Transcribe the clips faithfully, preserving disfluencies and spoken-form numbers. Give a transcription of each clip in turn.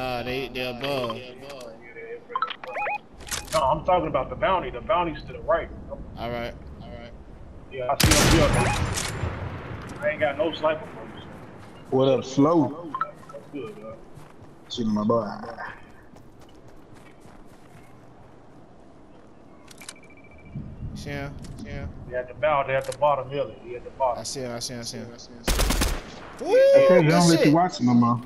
Uh, they they above. No, I'm talking about the bounty. The bounty's to the right. All right, all right. Yeah, I see them here. I ain't got no sniper for you. What up, Slow? That's good, yo. Shooting my boy. See him? See him? They at the bow. They at the bottom hill. He at the bottom. I see him. I see him. I see him. I see him. Woo! Okay, they Good don't let shit. you watch no more.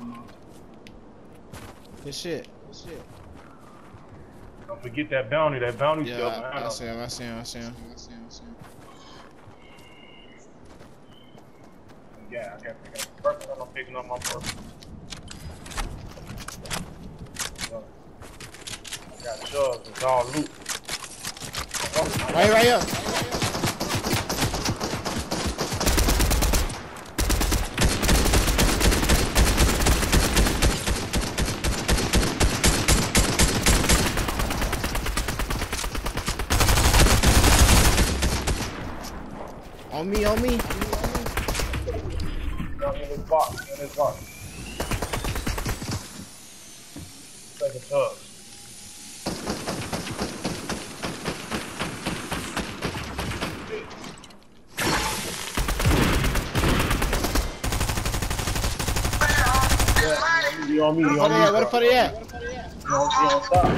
Good shit. Good shit. Don't forget that bounty. That bounty still Yeah, behind I, I us. see him. I see him. I see him. I see him. I see him. Yeah, I got pick up purple. I'm picking up my purple. I got shoves. It's all loot. Right, right here. On me, on me. In this box. In this box. Take a tub. You on me, you on me. Where the fuck they at? You on, you on top.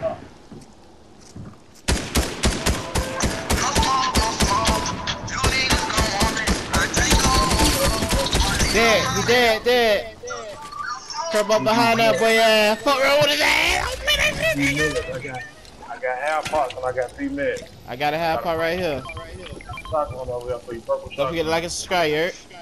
Dead, he dead, dead. Come up behind that boy, yeah. Fuck around with his ass. I got, I got half pots and I got three meds. I got a half part right here. Shotgun over there for you, purple Don't shotgun. forget to like and subscribe, Eric.